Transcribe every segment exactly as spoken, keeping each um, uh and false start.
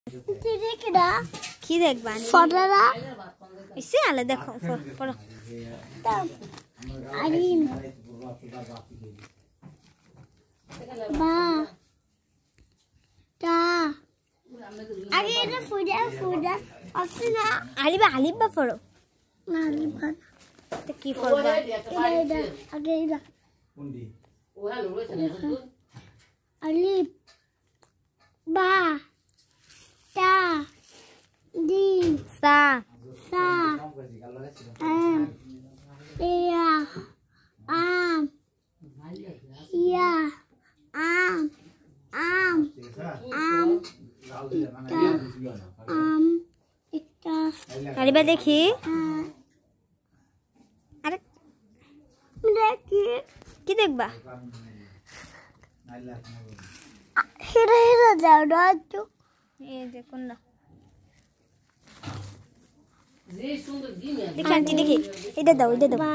কি দেখবা ফটোরা ইসে আলে দেখো পড়ো আরিম বা তা আগে এটা ফুডা ফুডা অপশনা আলিবা আলিবা পড়ো না আলিবা তো কি পড়বা এটা আগে এটা কোনটি ওরা লড়ছে না আলিব বা তা di sa sa am iya am iya am am am am এটা আরিবা দেখি আরে দেখি কি দেখবা হিরা হিরা যাও রাজু এই দেখো না দেখি আন্টি দেখি এটা দাও এটা দাও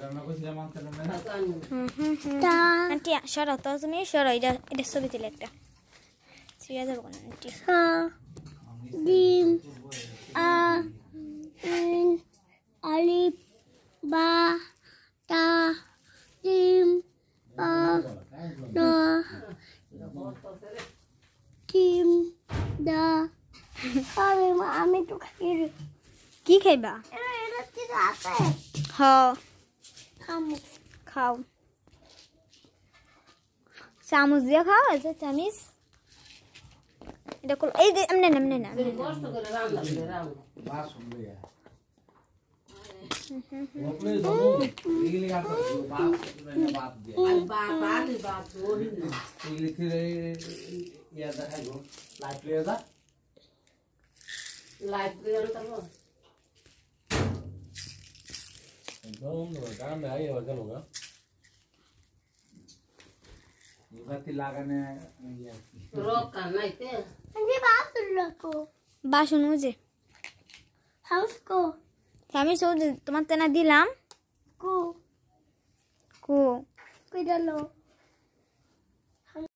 আন্টি সরো তো তুমি সরো এটা এটা ছবি তুলে একটা ছিড়ে যাবো না আন্টি ডিম আ ইন আলিফ বা তা ডিম আ দা ডিম দা আমি আমি তো খাই কি খাইবা এটা কি আছে হ্যাঁ চামচ খাও চামচ দিয়ে খাও এটা চামচ এটা কল এই যে এমনে এমনে না কষ্ট করে রান্না করে রান্না বাস শুনলে ওপরে দাও এগুলি কাটো বাস করে বাত দিয়ে আর বাত আর বাত ওই এগুলি করে ইয়া দেখাইবো লাইট লিয়ে যা লাইট দিয়ে তারপর Belum, kan dah ya wajar loh. Berarti lagannya ya. Rokan lah itu. Ini basun lako. Basun aja. House ko. Kami sudah teman-teman dilam. Ko. Ko. Kuidalo.